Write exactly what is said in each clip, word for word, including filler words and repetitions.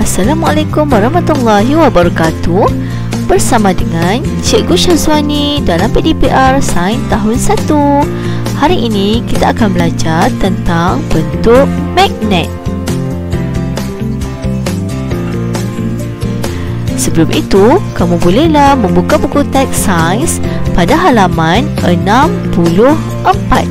Assalamualaikum warahmatullahi wabarakatuh. Bersama dengan Cikgu Syazwani dalam P D P R Sains tahun satu. Hari ini kita akan belajar tentang bentuk magnet. Sebelum itu, kamu bolehlah membuka buku teks sains pada halaman enam puluh empat.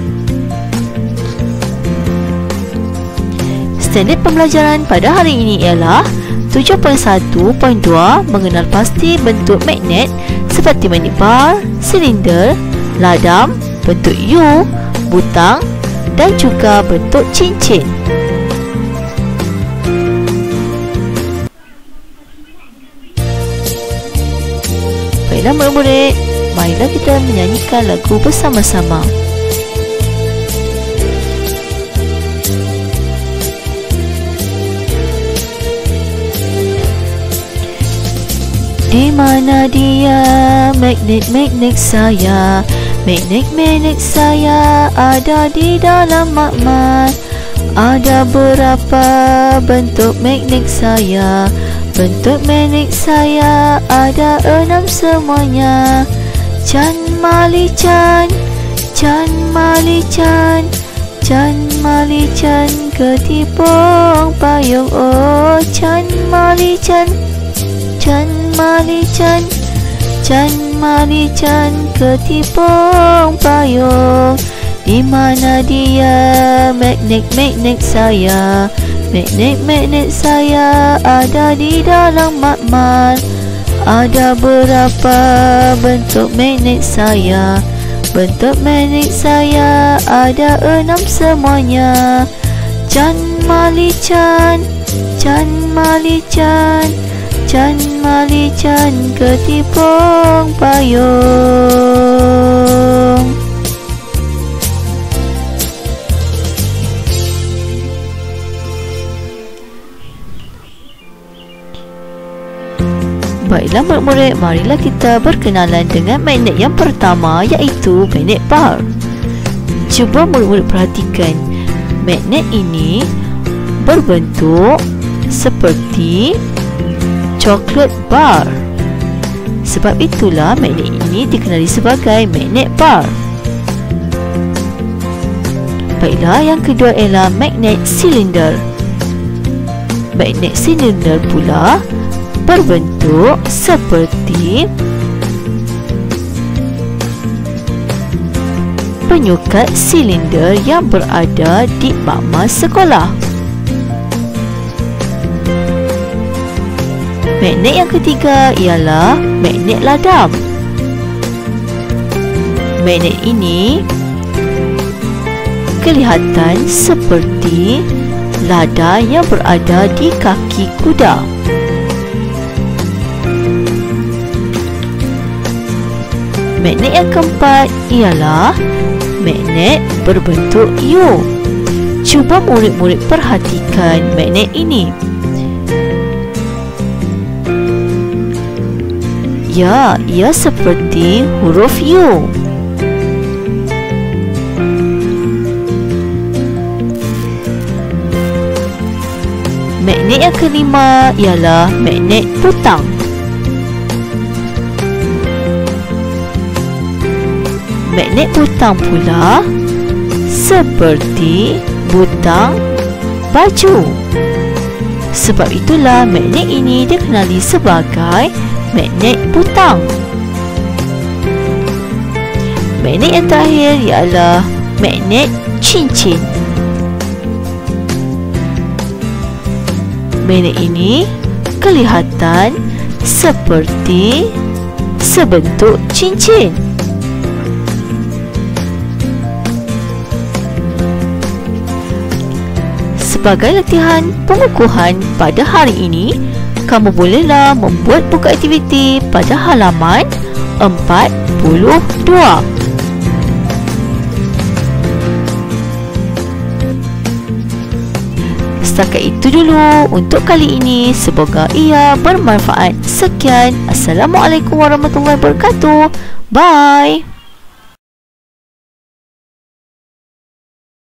Standard pembelajaran pada hari ini ialah tujuh titik satu titik dua mengenal pasti bentuk magnet seperti magnet bar, silinder, ladam, bentuk U, butang dan juga bentuk cincin. Baiklah murid-murid, marilah kita menyanyikan lagu bersama-sama. Di mana dia magnet-magnet saya? Magnet-magnet saya ada di dalam makmal. Ada berapa bentuk magnet saya? Bentuk magnet saya ada enam semuanya. Chan Mali Chan, Chan Mali Chan, Chan Mali Chan ketipung payung. Oh Chan Mali Chan, Chan Mali Chan, Chan Mali Chan ketipung payung. Di mana dia magnet-magnet saya? Magnet-magnet saya ada di dalam makmal. Ada berapa bentuk magnet saya? Bentuk magnet saya ada enam semuanya. Chan Mali Chan, Chan Mali Chan, Chan Mali Chan ketipung payung. Baiklah murid-murid, marilah kita berkenalan dengan magnet yang pertama, iaitu magnet bar. Cuba murid-murid perhatikan, magnet ini berbentuk seperti coklat bar. Sebab itulah magnet ini dikenali sebagai magnet bar. Baiklah, yang kedua ialah magnet silinder. Magnet silinder pula berbentuk seperti penyukat silinder yang berada di makmal sekolah. Magnet yang ketiga ialah magnet ladam. Magnet ini kelihatan seperti lada yang berada di kaki kuda. Magnet yang keempat ialah magnet berbentuk U. Cuba murid-murid perhatikan magnet ini. Ya, ia seperti huruf U. Magnet yang kelima ialah magnet butang. Magnet butang pula seperti butang baju. Sebab itulah magnet ini dikenali sebagai magnet butang. Magnet yang terakhir ialah magnet cincin. Magnet ini kelihatan seperti sebentuk cincin. Sebagai latihan pengukuhan pada hari ini, kamu bolehlah membuat buku aktiviti pada halaman empat puluh dua. Setakat itu dulu untuk kali ini. Semoga ia bermanfaat. Sekian. Assalamualaikum warahmatullahi wabarakatuh. Bye.